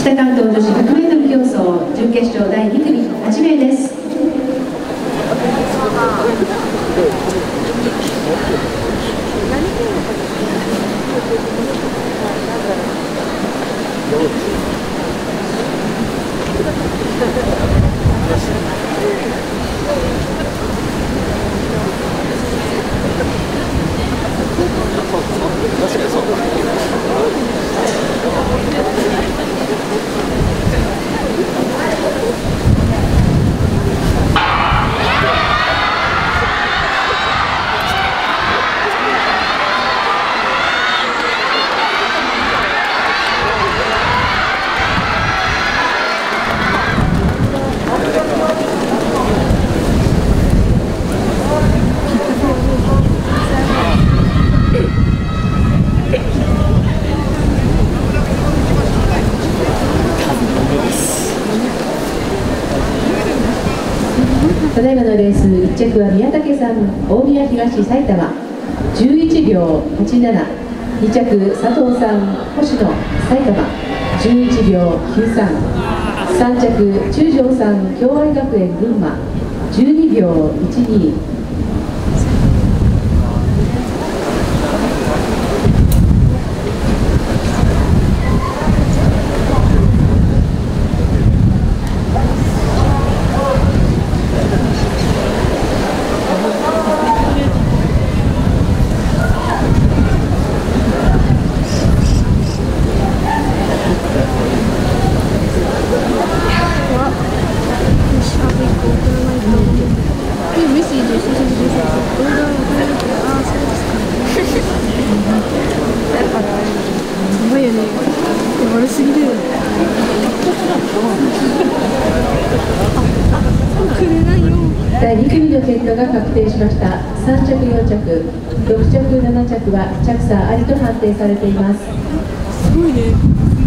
北関東女子 100m 競走準決勝第2組8名です。ただいまのレース1着は宮武さん、大宮東埼玉11秒87、2着佐藤さん、星野埼玉11秒93、3着中条さん、共愛学園群馬12秒12。 悪すぎるよ。 第2組の結果が確定しました。3着、4着、6着、7着は着差ありと判定されています。 すごいね。